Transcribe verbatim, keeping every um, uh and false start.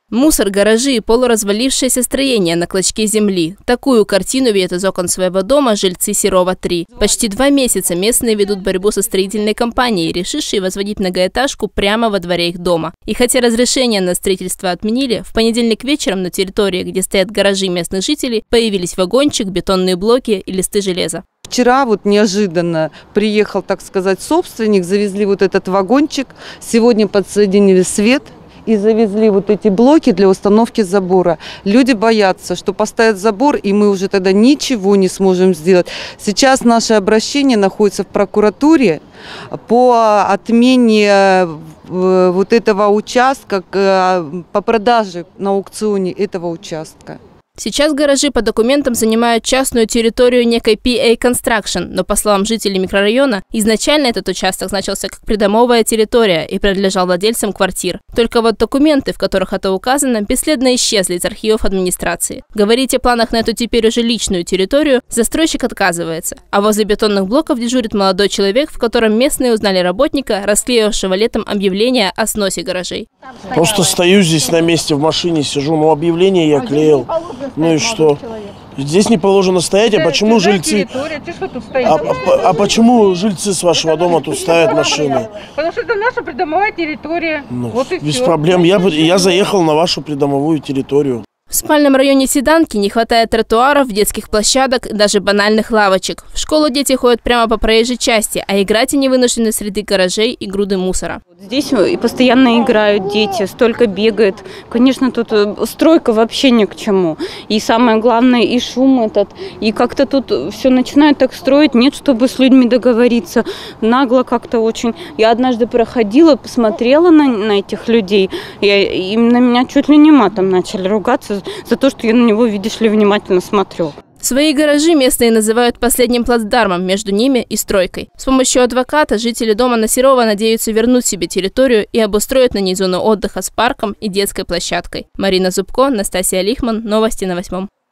Мусор, гаражи и полуразвалившееся строение на клочке земли. Такую картину видят из окон своего дома жильцы Серова три. Почти два месяца местные ведут борьбу со строительной компанией, решившей возводить многоэтажку прямо во дворе их дома. И хотя разрешение на строительство отменили, в понедельник вечером на территории, где стоят гаражи местных жителей, появились вагончик, бетонные блоки и листы железа. Вчера вот неожиданно приехал, так сказать, собственник, завезли вот этот вагончик, сегодня подсоединили свет и завезли вот эти блоки для установки забора. Люди боятся, что поставят забор, и мы уже тогда ничего не сможем сделать. Сейчас наше обращение находится в прокуратуре по отмене вот этого участка, по продаже на аукционе этого участка. Сейчас гаражи по документам занимают частную территорию некой пи эй Construction, но, по словам жителей микрорайона, изначально этот участок значился как придомовая территория и принадлежал владельцам квартир. Только вот документы, в которых это указано, бесследно исчезли из архивов администрации. Говорить о планах на эту теперь уже личную территорию застройщик отказывается, а возле бетонных блоков дежурит молодой человек, в котором местные узнали работника, расклеившего летом объявление о сносе гаражей. Просто стою здесь на месте, в машине сижу, но объявление я клеил. Ну и что? Здесь не положено стоять, а почему жильцы... А, а, а почему жильцы с вашего дома тут ставят машины? Потому что это наша придомовая территория. Ну, вот и без все. проблем. Я, я заехал на вашу придомовую территорию. В спальном районе Седанки не хватает тротуаров, детских площадок, даже банальных лавочек. В школу дети ходят прямо по проезжей части, а играть они вынуждены среди гаражей и груды мусора. Здесь и постоянно играют дети, столько бегает. Конечно, тут стройка вообще ни к чему. И самое главное, и шум этот. И как-то тут все начинают так строить, нет, чтобы с людьми договориться. Нагло как-то очень. Я однажды проходила, посмотрела на, на этих людей. Я, и на меня чуть ли не матом начали ругаться за то, что я на него, видишь ли, внимательно смотрю. Свои гаражи местные называют последним плацдармом между ними и стройкой. С помощью адвоката жители дома на Серова надеются вернуть себе территорию и обустроить на ней зону отдыха с парком и детской площадкой. Марина Зубко, Настасья Лихман. Новости на восьмом.